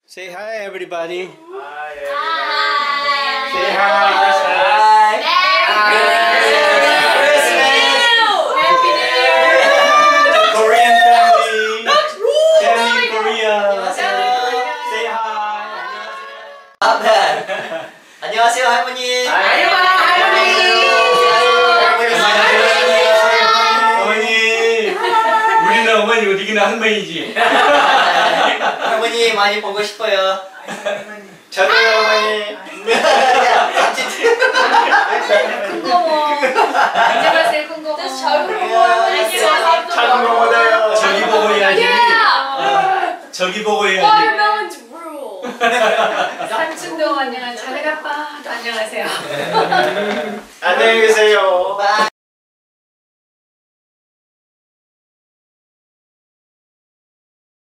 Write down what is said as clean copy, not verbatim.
Say hi, everybody. Hi, Hi. Say hi. Hi. Merry Christmas. Happy New Year. Korean family. Family Korea. Say hi. 안녕하세요 할머니. 어머니. 우리는 어머니고 니기는 할머니지. 할머니 많이 보고 싶어요. 저도요 할머니. 안녕하세요, 콩고모. 작은 거보다요. 저기 보고 해야지. 저기 보고 해야지. 삼촌도 안녕하세요. 작은 아빠도 안녕하세요. 안녕히 계세요.